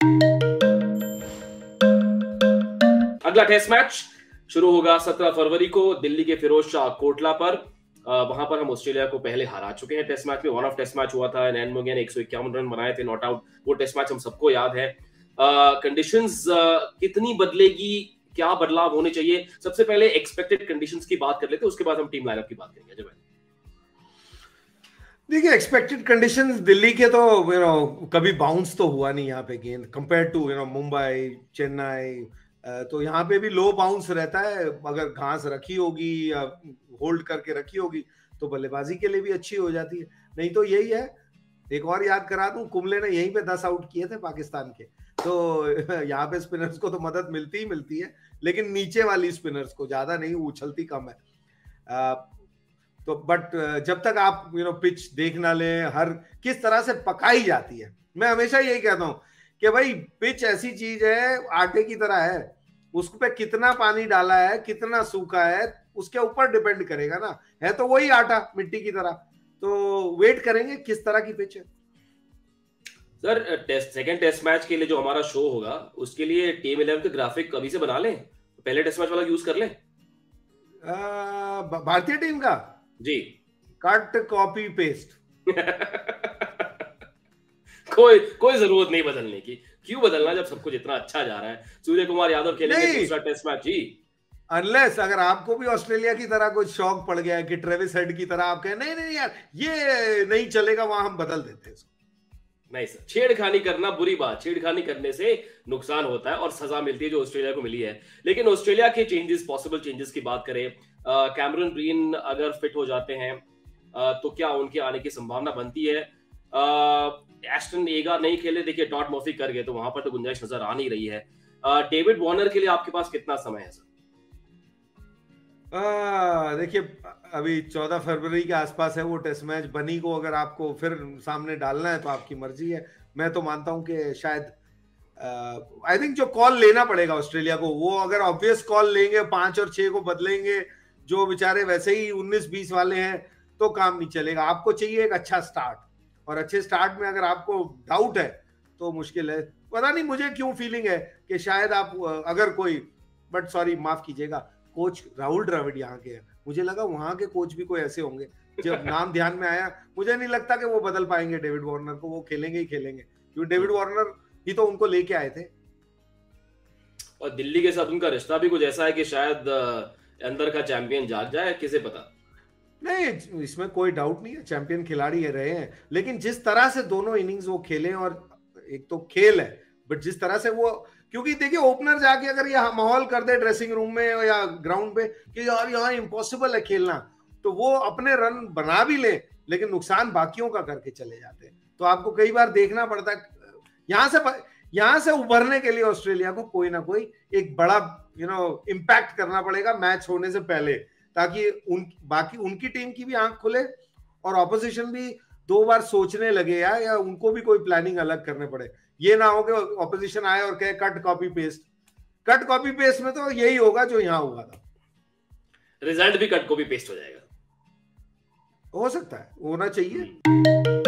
अगला test match शुरू होगा 17 फरवरी को दिल्ली के फिरोज शाह कोटला पर। वहां पर हम ऑस्ट्रेलिया को पहले हरा चुके हैं टेस्ट मैच में। वन ऑफ टेस्ट मैच हुआ था, नैन मोगन 151 रन बनाए थे नॉट आउट। वो टेस्ट मैच हम सबको याद है। कंडीशंस कितनी बदलेगी, क्या बदलाव होने चाहिए? सबसे पहले एक्सपेक्टेड कंडीशंस की बात कर लेते हैं, उसके बाद हम टीम लाइनअप की बात करेंगे। जब देखिए, एक्सपेक्टेड कंडीशंस दिल्ली के तो कभी बाउंस तो हुआ नहीं यहाँ पे गेंद, कंपेयर टू मुंबई, चेन्नई। तो यहाँ पे भी लो बाउंस रहता है। अगर घास रखी होगी या होल्ड करके रखी होगी तो बल्लेबाजी के लिए भी अच्छी हो जाती है। नहीं तो यही है, एक और याद करा दूं, कुंबले ने यहीं पे 10 आउट किए थे पाकिस्तान के। तो यहाँ पे स्पिनर्स को तो मदद मिलती ही मिलती है, लेकिन नीचे वाली स्पिनर्स को ज्यादा नहीं, उछलती कम है। तो बट जब तक आप पिच देख ना ले, हर किस तरह से पकाई जाती है। मैं हमेशा यही कहता हूं कि भाई पिच ऐसी चीज है, आटे की तरह है। उस पे कितना पानी डाला है, कितना सूखा है, उसके ऊपर डिपेंड करेगा ना। है तो वही आटा मिट्टी की तरह। तो वेट करेंगे किस तरह की पिच है। सर, सेकंड टेस्ट मैच के लिए जो हमारा शो होगा, उसके लिए टीम 11 के ग्राफिक अभी से बना लें, पहले टेस्ट मैच वाला यूज कर लें। भारतीय टीम का जी, कट कॉपी पेस्ट। कोई जरूरत नहीं बदलने की। क्यों बदलना जब सब कुछ इतना अच्छा जा रहा है? सूर्य कुमार यादव खेलेंगे दूसरा टेस्ट मैच जी। अनलेस अगर आपको भी ऑस्ट्रेलिया की तरह कुछ शौक पड़ गया है कि ट्रेविस हेड की तरह आप कहें नहीं नहीं यार ये नहीं चलेगा, वहां हम बदल देते हैं इसको। नहीं सर, छेड़खानी करना बुरी बात। छेड़खानी करने से नुकसान होता है और सजा मिलती है, जो ऑस्ट्रेलिया को मिली है। लेकिन ऑस्ट्रेलिया के चेंजेस, पॉसिबल चेंजेस की बात करें, कैमरन ग्रीन अगर फिट हो जाते हैं तो क्या उनके आने की संभावना बनती है? एस्टन एगा नहीं खेले, देखिए टॉड मर्फी कर गए, तो वहां पर तो गुंजाइश नजर आ नहीं रही है। डेविड वार्नर के लिए आपके पास कितना समय है सर? देखिए, अभी 14 फरवरी के आसपास है वो टेस्ट मैच। बनी को अगर आपको फिर सामने डालना है तो आपकी मर्जी है। मैं तो मानता हूं कि शायद आई थिंक जो कॉल लेना पड़ेगा ऑस्ट्रेलिया को, वो अगर ऑब्वियस कॉल लेंगे, 5 और 6 को बदलेंगे, जो बेचारे वैसे ही 19-20 वाले हैं, तो काम नहीं चलेगा। आपको चाहिए एक अच्छा स्टार्ट, और अच्छे स्टार्ट में अगर आपको डाउट है तो मुश्किल है। पता नहीं मुझे क्यों फीलिंग है कि शायद आप अगर कोई, बट सॉरी माफ कीजिएगा, कोच राहुल द्रविड़ यहाँ के हैं। मुझे लगा वहां के कोच भी कोई ऐसे होंगे। जब नाम ध्यान में आया, मुझे नहीं लगता कि वो बदल पाएंगे डेविड वार्नर को। वो खेलेंगे ही खेलेंगे, क्योंकि डेविड वार्नर ही तो उनको लेके आए थे। और दिल्ली के साथ उनका रिश्ता भी कुछ ऐसा है कि शायद अंदर का चैंपियन जाग जाए, किसे पता। नहीं, इसमें कोई डाउट नहीं है, चैंपियन खिलाड़ी रहे हैं। लेकिन जिस तरह से दोनों इनिंग्स वो खेले, और एक तो खेल है, बट जिस तरह से वो, क्योंकि देखिए ओपनर जाके अगर ये माहौल कर दे ड्रेसिंग रूम में या ग्राउंड पे कि यार यहाँ इम्पॉसिबल है खेलना, तो वो अपने रन बना भी ले, लेकिन नुकसान बाकियों का करके चले जाते हैं। तो आपको कई बार देखना पड़ता है। यहाँ से उभरने के लिए ऑस्ट्रेलिया को कोई ना कोई एक बड़ा इम्पैक्ट करना पड़ेगा मैच होने से पहले, ताकि बाकी उनकी टीम की भी आंख खुले और ऑपोजिशन भी 2 बार सोचने लगे या उनको भी कोई प्लानिंग अलग करने पड़े। ये ना हो कि ऑपोजिशन आए और कहे cut copy paste. Cut copy paste में तो यही होगा जो यहाँ हुआ था, रिजल्ट भी कट कॉपी पेस्ट हो जाएगा। हो सकता है, होना चाहिए।